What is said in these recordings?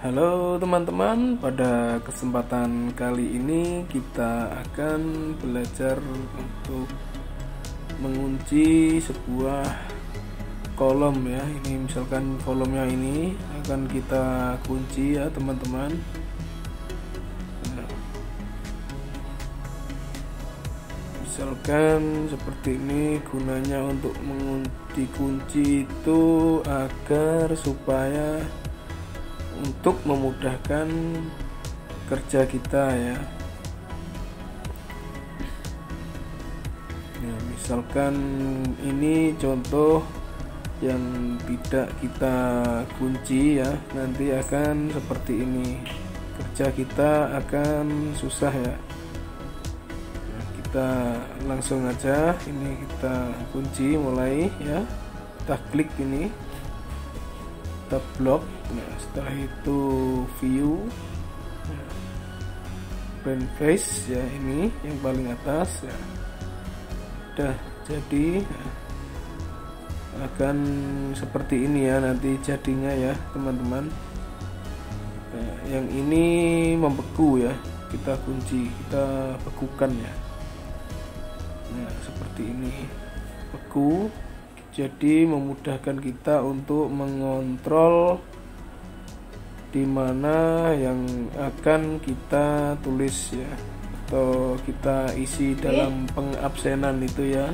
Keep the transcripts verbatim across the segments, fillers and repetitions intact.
Halo teman-teman, pada kesempatan kali ini kita akan belajar untuk mengunci sebuah kolom ya. Ini misalkan kolomnya ini akan kita kunci ya teman-teman. Nah, misalkan seperti ini, gunanya untuk mengunci kunci itu agar supaya untuk memudahkan kerja kita ya. Nah, misalkan ini contoh yang tidak kita kunci ya, nanti akan seperti ini, kerja kita akan susah ya. Nah, kita langsung aja ini kita kunci mulai ya, kita klik ini, kita blok. Nah, setelah itu view, brand face ya, ini yang paling atas ya, udah jadi. Nah, akan seperti ini ya nanti jadinya ya teman-teman. Nah, yang ini membeku ya, kita kunci, kita bekukan ya. Nah, seperti ini beku, jadi memudahkan kita untuk mengontrol di mana yang akan kita tulis ya, atau kita isi dalam pengabsenan itu ya.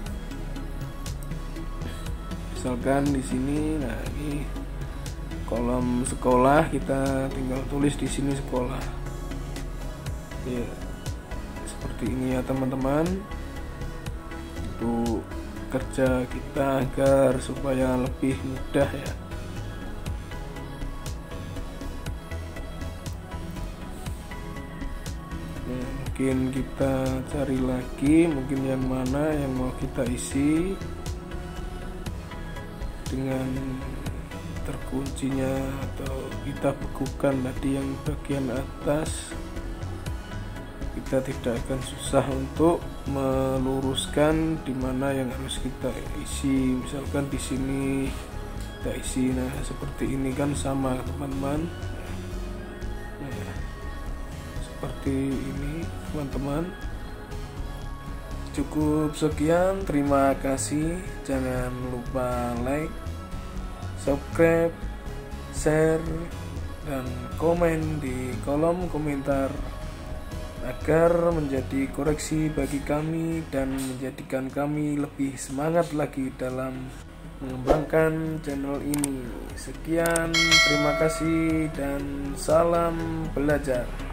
Misalkan di sini, nah ini kolom sekolah, kita tinggal tulis di sini sekolah. Ya, seperti ini ya teman-teman. Untuk kerja kita agar supaya lebih mudah ya. Nah, mungkin kita cari lagi, mungkin yang mana yang mau kita isi dengan terkuncinya, atau kita bekukan tadi yang bagian atas. Kita tidak akan susah untuk meluruskan di mana yang harus kita isi. Misalkan di sini kita isi, nah seperti ini kan sama teman-teman. Nah, seperti ini teman-teman. Cukup sekian, terima kasih. Jangan lupa like, subscribe, share, dan komen di kolom komentar agar menjadi koreksi bagi kami dan menjadikan kami lebih semangat lagi dalam mengembangkan channel ini. Sekian, terima kasih dan salam belajar.